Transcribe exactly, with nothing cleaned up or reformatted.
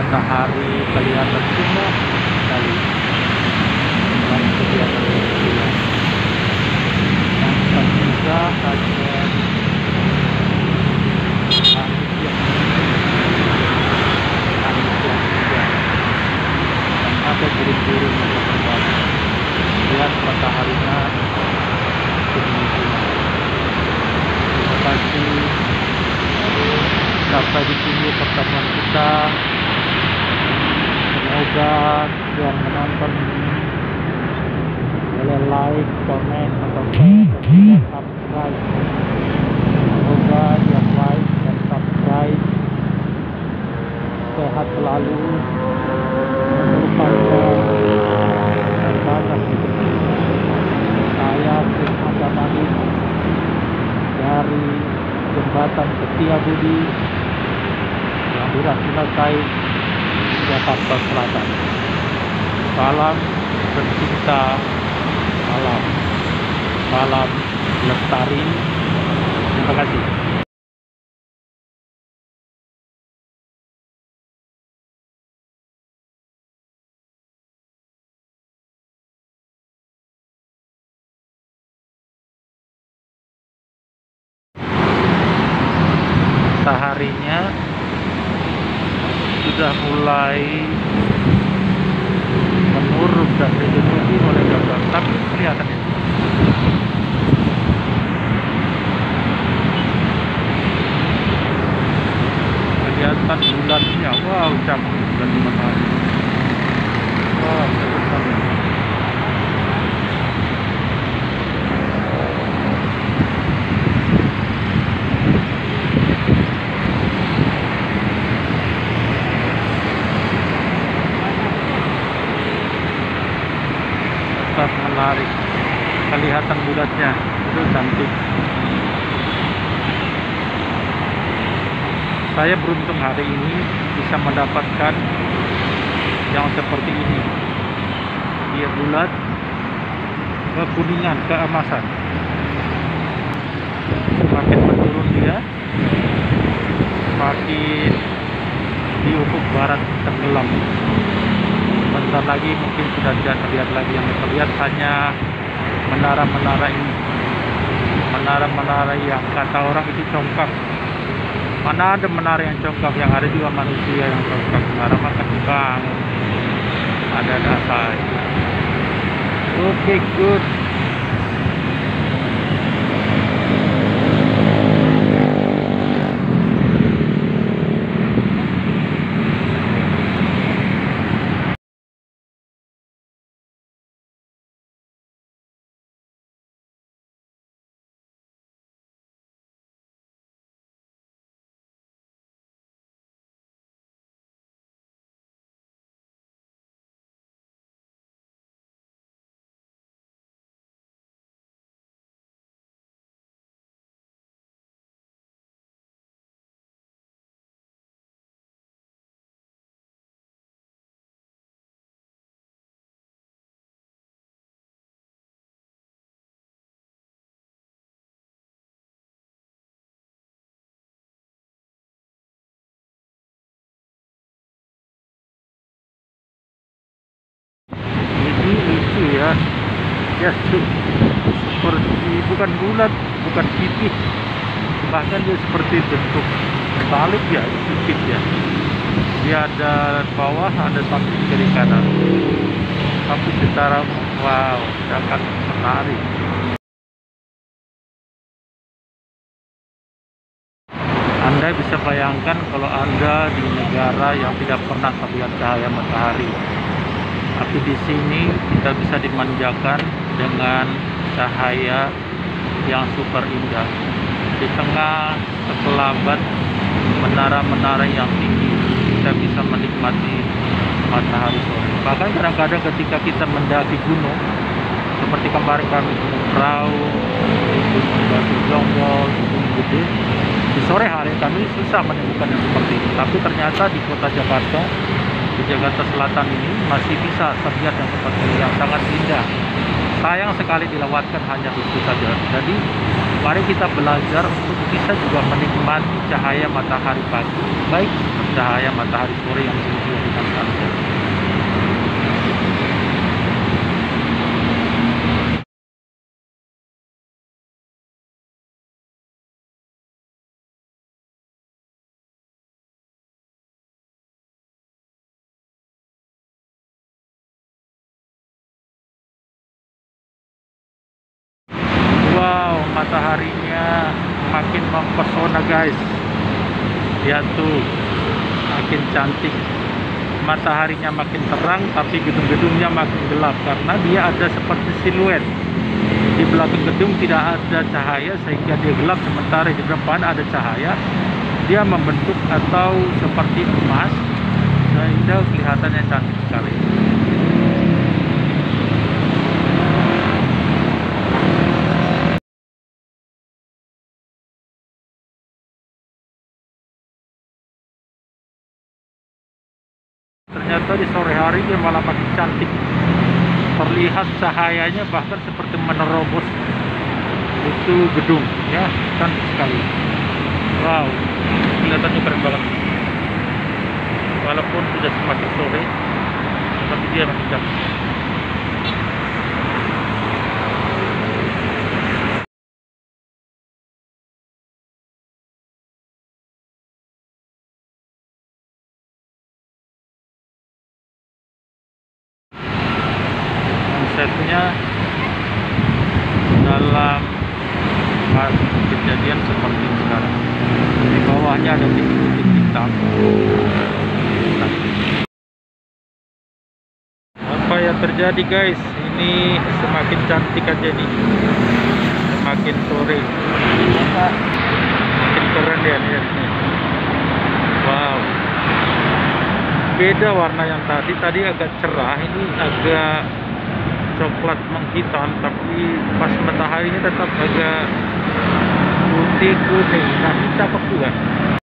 matahari kelihatan semua sekali dalam kegiatan bulan. Tanpa juga hanya langit yang langit yang hijau dan ada biru-biru yang berterbang. Lihat mataharinya bermunculan. Terima kasih. Sampai di sini pertemuan kita. Semoga yang menonton ini boleh like, comment, atau share, dan juga subscribe. Semoga yang like dan subscribe sehat selalu, umur panjang, dan banyak rezeki. Saya Firman Damanik dari Jembatan Setiabudi yang Durasilasai, Jakarta Selatan. Salam pencinta alam, salam lestari. Terima kasih. Mataharinya sudah mulai menurun dan ditutupi oleh gambar, tapi kelihatan itu. Kelihatan bulannya, wow, cantik bulan di matahari. Wow, cantik sekali. Menarik, kelihatan bulatnya, itu cantik. Saya beruntung hari ini bisa mendapatkan yang seperti ini. Dia bulat, kekuningan, keemasan. Makin menurun dia, makin di ufuk barat tenggelam. Bentar lagi mungkin sudah tidak terlihat lagi. Yang terlihat hanya menara-menara ini, menara-menara yang kata orang itu congkak. Mana ada menara yang congkak, yang ada juga manusia yang congkak. Menara makan dibangun, ada-ada saja. Oke, okay, good. Lucu ya, ya seperti bukan bulat, bukan pipih, bahkan dia seperti bentuk salib ya, sedikit ya. Dia ada bawah, ada samping kiri kanan, tapi secara wow, sangat menarik. Anda bisa bayangkan kalau Anda di negara yang tidak pernah terlihat cahaya matahari. Tapi di sini kita bisa dimanjakan dengan cahaya yang super indah. Di tengah sekelabat menara-menara yang tinggi, kita bisa menikmati matahari sore. Bahkan kadang-kadang ketika kita mendaki gunung, seperti kemarin kami Gunung Prau, di Gunung Batu Jonggol, Gunung Gede, di sore hari kami susah menemukan yang seperti ini. Tapi ternyata di kota Jakarta, di Jakarta Selatan ini masih bisa terlihat yang seperti ini, yang sangat indah. Sayang sekali dilewatkan hanya itu saja. Jadi mari kita belajar untuk bisa juga menikmati cahaya matahari pagi, baik cahaya matahari sore yang sejuk. mataharinya makin mempesona guys. Lihat tuh, makin cantik. Mataharinya makin terang, tapi gedung-gedungnya makin gelap karena dia ada seperti siluet. Di belakang gedung tidak ada cahaya sehingga dia gelap, sementara di depan ada cahaya. Dia membentuk atau seperti emas sehingga kelihatannya cantik sekali. Ternyata di sore hari dia malah makin cantik. Terlihat cahayanya bahkan seperti menerobos itu gedung, ya, cantik sekali. Wow, kelihatannya keren banget. Walaupun sudah semakin sore, tapi dia masih cantik. Konsepnya dalam pas kejadian seperti sekarang, di bawahnya ada titik-titik hitam. Apa yang terjadi guys, ini semakin cantik aja nih, semakin sore makin keren ya, lihat nih. Wow, beda warna yang tadi tadi agak cerah, ini agak coklat menghitam, tapi pas mataharinya tetap agak putih kuning. Nah, ini cakep juga.